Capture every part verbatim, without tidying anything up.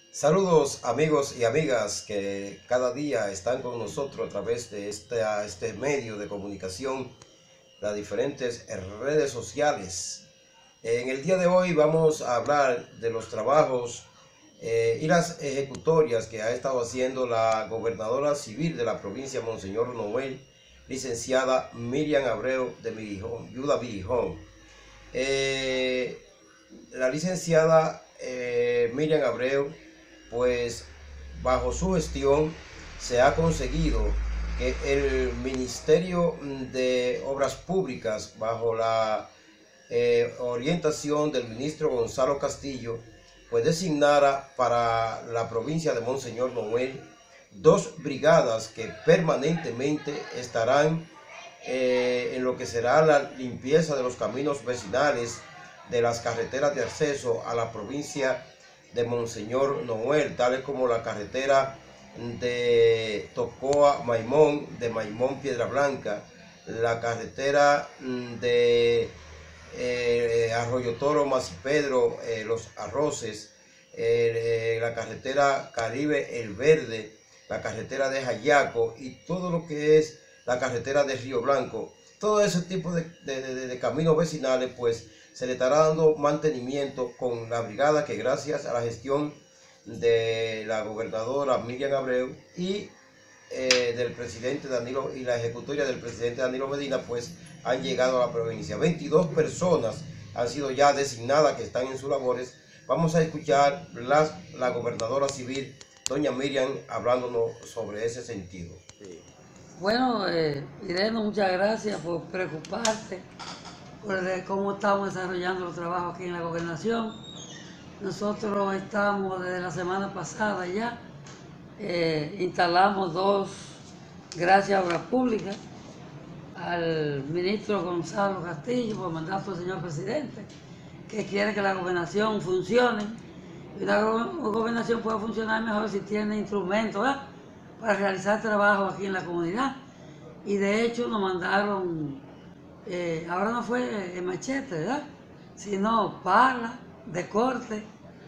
Saludos amigos y amigas que cada día están con nosotros a través de este, este medio de comunicación, las diferentes redes sociales. En el día de hoy vamos a hablar de los trabajos eh, y las ejecutorias que ha estado haciendo la gobernadora civil de la provincia Monseñor Noel, licenciada Miriam Abreu de Villijón, Yuda Villijón. Eh, la licenciada eh, Miriam Abreu, pues bajo su gestión se ha conseguido que el Ministerio de Obras Públicas, bajo la eh, orientación del ministro Gonzalo Castillo, pues designara para la provincia de Monseñor Noel dos brigadas que permanentemente estarán eh, en lo que será la limpieza de los caminos vecinales, de las carreteras de acceso a la provincia de Monseñor Noel, tales como la carretera de Tocoa Maimón, de Maimón Piedra Blanca, la carretera de eh, Arroyo Toro Masipedro, eh, Los Arroces, eh, la carretera Caribe El Verde, la carretera de Jayaco y todo lo que es la carretera de Río Blanco. Todo ese tipo de, de, de, de caminos vecinales, pues se le estará dando mantenimiento con la brigada que, gracias a la gestión de la gobernadora Miriam Abreu y eh, del presidente Danilo y la ejecutoria del presidente Danilo Medina, pues han llegado a la provincia. veintidós personas han sido ya designadas que están en sus labores. Vamos a escuchar las, la gobernadora civil, doña Miriam, hablándonos sobre ese sentido. Sí. Bueno, eh, Irene, muchas gracias por preocuparte por cómo estamos desarrollando los trabajos aquí en la gobernación. Nosotros estamos desde la semana pasada ya, eh, instalamos dos, gracias a Obras Públicas, al ministro Gonzalo Castillo, por mandato del señor presidente, que quiere que la gobernación funcione. Y la gobernación puede funcionar mejor si tiene instrumentos, ¿verdad?, para realizar trabajo aquí en la comunidad. Y de hecho nos mandaron, eh, ahora no fue el machete, ¿verdad?, sino pala de corte,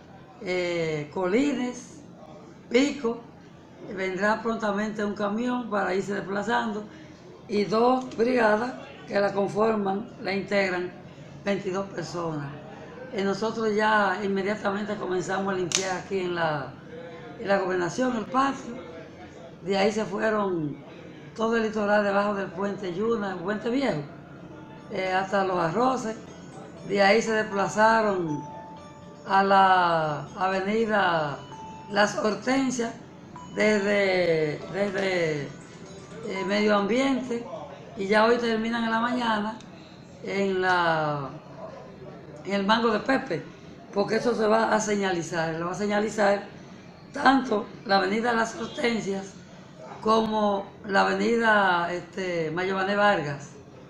eh, colines, pico. Vendrá prontamente un camión para irse desplazando y dos brigadas que la conforman, la integran veintidós personas. Y nosotros ya inmediatamente comenzamos a limpiar aquí en la, en la gobernación, el patio. De ahí se fueron todo el litoral debajo del puente Yuna, el puente viejo, eh, hasta Los Arroces. De ahí se desplazaron a la avenida Las Hortensias, desde, desde eh, Medio Ambiente, y ya hoy terminan en la mañana en, la, en el Mango de Pepe, porque eso se va a señalizar, lo va a señalizar tanto la avenida Las Hortensias como la avenida este, Mayobané Vargas,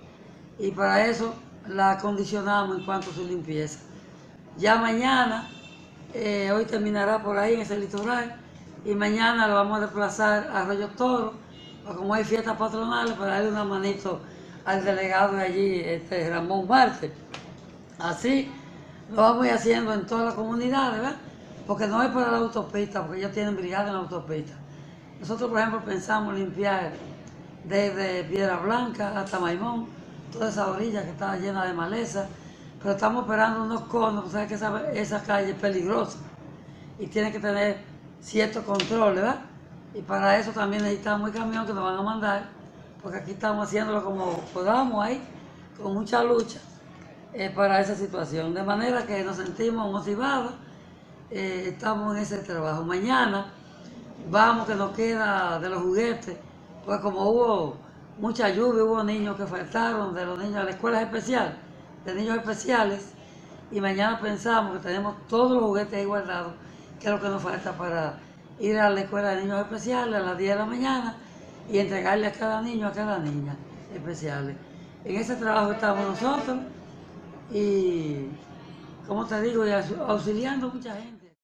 y para eso la acondicionamos en cuanto a su limpieza. Ya mañana, eh, hoy terminará por ahí en ese litoral, y mañana lo vamos a desplazar a Arroyo Toro, como hay fiestas patronales, para darle una manito al delegado de allí, este, Ramón Marte. Así lo vamos a ir haciendo en todas las comunidades, ¿verdad?, porque no es para la autopista, porque ellos tienen brigada en la autopista. Nosotros, por ejemplo, pensamos limpiar desde Piedra Blanca hasta Maimón, toda esa orilla que está llena de maleza, pero estamos esperando unos conos, porque sabes que esa, esa calle es peligrosa y tiene que tener cierto control, ¿verdad? Y para eso también necesitamos el camión que nos van a mandar, porque aquí estamos haciéndolo como podamos ahí, con mucha lucha eh, para esa situación. De manera que nos sentimos motivados, eh, estamos en ese trabajo. Mañana vamos, que nos queda de los juguetes, pues como hubo mucha lluvia, hubo niños que faltaron, de los niños de la escuela especial, de niños especiales, y mañana pensamos que tenemos todos los juguetes ahí guardados, que es lo que nos falta para ir a la escuela de niños especiales a las diez de la mañana y entregarle a cada niño, a cada niña especiales. En ese trabajo estamos nosotros y, como te digo, auxiliando a mucha gente.